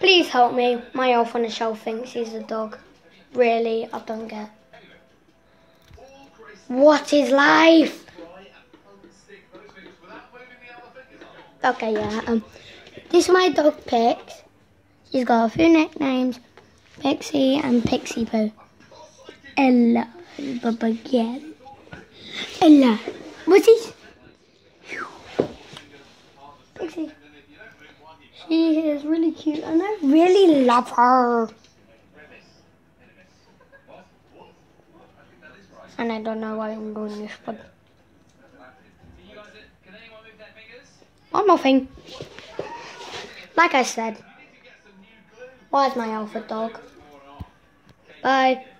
Please help me. My elf on the shelf thinks he's a dog. Really? I don't get. What is life? Okay, yeah. This is my dog Pix. She's got a few nicknames. Pixie and Pixie Poo. Ella. Again. Ella. What's this? Pixie. She is really cute and I really love her. And I don't know why I'm doing this, but one more thing. Like I said, why is my alpha dog? Bye.